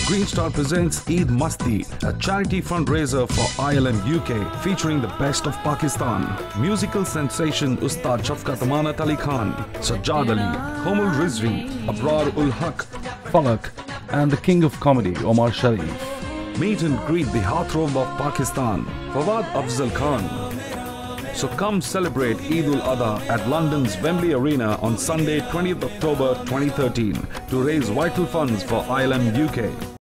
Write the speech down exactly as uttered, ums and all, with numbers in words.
Green Star presents Eid Masti, a charity fundraiser for I L M U K featuring the best of Pakistan. Musical sensation Ustad Shafqat Amanat Khan, Sajjad Ali, Komal Rizvi, Abrar-Ul-Haq, Falak and the king of comedy Umer Sharif. Meet and greet the Heartthrob of Pakistan, Fawad Afzal Khan. So come celebrate Eid-ul-Adha at London's Wembley Arena on Sunday twentieth October twenty thirteen to raise vital funds for I L M U K.